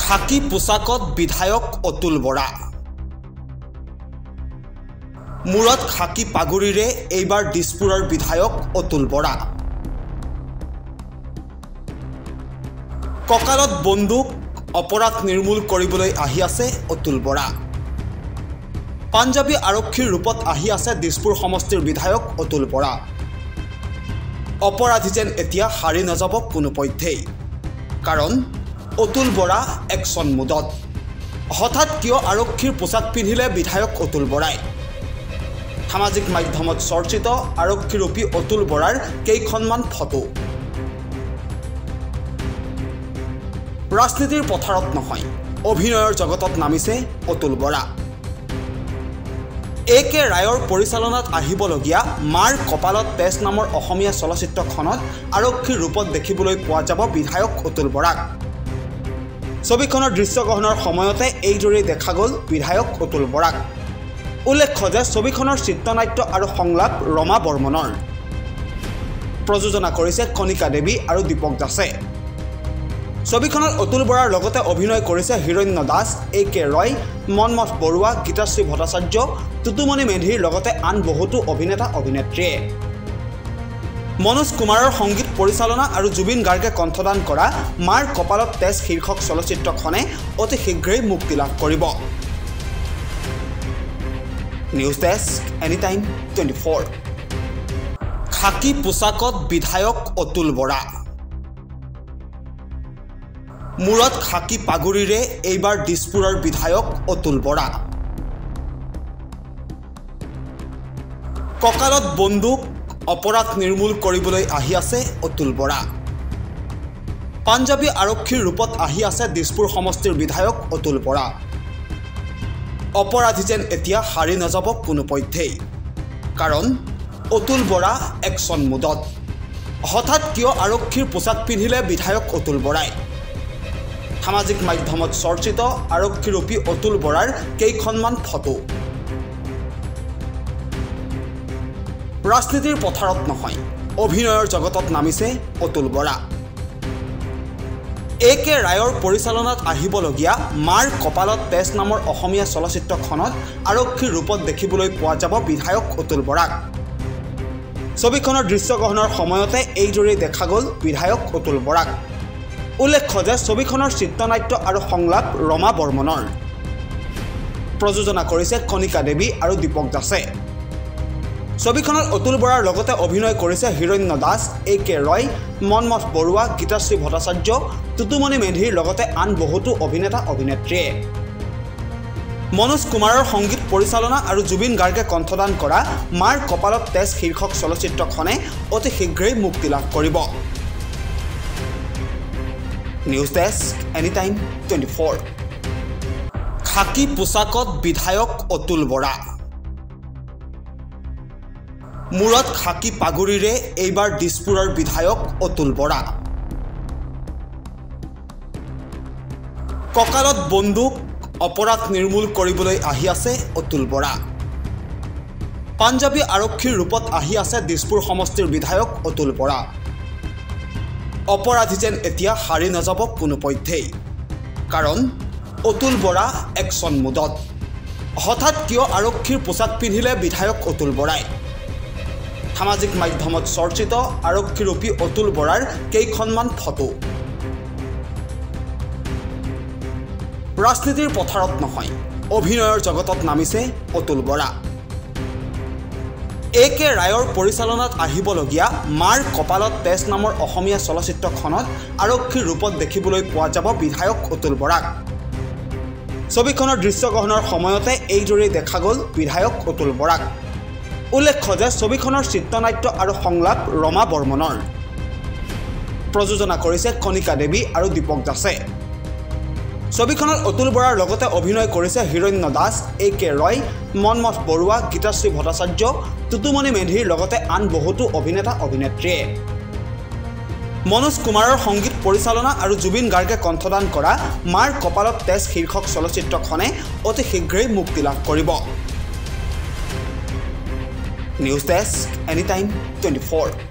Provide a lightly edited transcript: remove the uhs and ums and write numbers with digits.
খাকি পোছাকত বিধায়ক অতুল বৰা মূৰত খাকি পাগুৰিৰে এইবাৰ দিছপুৰৰ বিধায়ক অতুল বৰা ককালত বন্দুক অপৰাধ নিৰ্মূল কৰিবলৈ আহি আছে অতুল বৰা পাঞ্জাবী আৰক্ষীৰ ৰূপত আহি আছে দিছপুৰ সমষ্টিৰ বিধায়ক অতুল বৰা অপৰাধী যেন এতিয়া হাৰি নাযাব কোনোপধ্যেই কাৰণ অতুল বৰা একশন মুদত হঠাৎ কিয় আৰক্ষীৰ পোছাক পিন্ধিলে বিধায়ক অতুল বৰাই সামাজিক মাধ্যমত চৰ্চিত আৰক্ষীৰূপী অতুল বৰাৰ কেইখনমান ফটো ৰাজনীতিৰ পথাৰত নহয় অভিনয়ৰ জগতত নামিছে অতুল বৰা একে ৰায়ৰ পৰিচালনাত আহিবলগীয়া মাৰ কপালত তেজ নামৰ অসমীয়া চলচ্চিত্ৰখনত আৰক্ষীৰ ৰূপত দেখিবলৈ পোৱা যাব বিধায়ক অতুল বৰাক ছবিখনৰ দৃশ্যগ্ৰহণৰ সময়তে এইদৰে দেখা গ'ল বিধায়ক অতুল বৰাক উল্লেখ্য যে ছবিখনৰ চিত্ৰনাট্য আৰু সংলাপ ৰমা বৰ্মনৰ প্ৰযোজনা কৰিছে কণিকা দেৱী আৰু দীপক দাসে ছবিখনত অতুল বৰাৰ লগতে অভিনয় কৰিছে হিৰণ্য দাস এ কে ৰয় মনমথ বৰুৱা গীতাশ্ৰী ভট্টাচাৰ্য টুটুমণি মেধিৰ লগতে আন বহুতো অভিনেতা অভিনেত্ৰীয়ে মনোজ কুমাৰৰ সংগীত পৰিচালনা আৰু জুবিন গাৰ্গে কণ্ঠদান কৰা মাৰ কপালত তেজ শীৰ্ষক চলচ্চিত্ৰখনে অতি শীঘ্ৰেই মুক্তি লাভ কৰিব নিউজ ডেস্ক এনিটাইম 24 খাকি পোছাকত বিধায়ক অতুল বৰা মূৰত খাকি পাগুৰিৰে এইবাৰ দিছপুৰৰ বিধায়ক অতুল বৰা ককালত বন্দুক অপৰাধ নিৰ্মূল কৰিবলৈ আহি আছে অতুল বৰা পাঞ্জাবী আৰক্ষীৰ ৰূপত আহি আছে দিছপুৰ সমষ্টিৰ বিধায়ক অতুল বৰা অপৰাধী যেন এতিয়া হাৰি নাযাব কোনোপধ্যেই কাৰণ অতুল বৰা একশন মুদত হঠাৎ কিয় আৰক্ষীৰ পোছাক পিন্ধিলে বিধায়ক অতুল বৰাই সামাজিক মাধ্যমত চৰ্চিত আৰক্ষীৰূপী অতুল বৰাৰ কেইখনমান ফটো ৰাজনীতিৰ পথাৰত নহয় অভিনয়ৰ জগতত নামিছে অতুল বৰা একে ৰায়ৰ পৰিচালনাত আহিবলগীয়া মাৰ কপালত তেজ নামৰ অসমীয়া চলচ্চিত্ৰখনত আৰক্ষীৰ ৰূপত দেখিবলৈ পোৱা যাব বিধায়ক অতুল বৰাক ছবিখনৰ দৃশ্যগ্ৰহণৰ সময়তে এইদৰে দেখা গ'ল বিধায়ক অতুল বৰাক উল্লেখ্য যে ছবিখনৰ চিত্ৰনাট্য আৰু সংলাপ ৰমা বৰ্মনৰ প্ৰযোজনা কৰিছে কণিকা দেৱী আৰু দীপক দাসে ছবিখনত অতুল বৰাৰ লগতে অভিনয় কৰিছে হিৰণ্য দাস এ কে ৰয় মনমথ বৰুৱা গীতাশ্ৰী ভট্টাচাৰ্য টুটুমণি মেধিৰ লগতে আন বহুতো অভিনেতা অভিনেত্ৰীয়ে মনোজ কুমাৰৰ সংগীত পৰিচালনা আৰু জুবিন গাৰ্গে কণ্ঠদান কৰা মাৰ কপালত তেজ শীৰ্ষক চলচ্চিত্ৰখনে অতি শীঘ্ৰেই মুক্তি লাভ কৰিব নিউজ ডেস্ক এনিটাইম 24 খাকি পোছাকত বিধায়ক অতুল বৰা মূৰত খাকি পাগুৰিৰে এইবাৰ দিছপুৰৰ বিধায়ক অতুল বৰা ককালত বন্দুক অপৰাধ নিৰ্মূল কৰিবলৈ আহি আছে অতুল বৰা পাঞ্জাবী আৰক্ষীৰ ৰূপত আহি আছে দিছপুৰ সমষ্টিৰ বিধায়ক অতুল বৰা অপৰাধী যেন এতিয়া হাৰি নাযাব কোনোপধ্যেই কাৰণ অতুল বৰা একশন মুদত হঠাৎ কিয় আৰক্ষীৰ পোছাক পিন্ধিলে বিধায়ক অতুল বৰাই সামাজিক মাধ্যমত চৰ্চিত আৰক্ষীৰূপী অতুল বৰাৰ কেইখনমান ফটো ৰাজনীতিৰ পথাৰত নহয় অভিনয়ৰ জগতত নামিছে অতুল বৰা একে ৰায়ৰ পৰিচালনাত আহিবলগীয়া মাৰ কপালত তেজ নামৰ অসমীয়া চলচ্চিত্ৰখনত আৰক্ষীৰ ৰূপত দেখিবলৈ পোৱা যাব বিধায়ক অতুল বৰাক ছবিখনৰ দৃশ্যগ্ৰহণৰ সময়তে এইদৰে দেখা গ'ল বিধায়ক অতুল বৰাক উল্লেখ্য যে ছবিখনৰ চিত্ৰনাট্য আৰু সংলাপ ৰমা বৰ্মনৰ প্ৰযোজনা কৰিছে কণিকা দেৱী আৰু দীপক দাসে ছবিখনত অতুল বৰাৰ লগতে অভিনয় কৰিছে হিৰণ্য দাস এ কে ৰয় মনমথ বৰুৱা গীতাশ্ৰী ভট্টাচাৰ্য টুটুমণি মেধিৰ লগতে আন বহুতো অভিনেতা অভিনেত্ৰীয়ে মনোজ কুমাৰৰ সংগীত পৰিচালনা আৰু জুবিন গাৰ্গে কণ্ঠদান কৰা মাৰ কপালত তেজ শীৰ্ষক চলচ্চিত্ৰখনে অতি শীঘ্ৰেই মুক্তি লাভ কৰিব নিউজ ডেস্ক এনিটাইম 24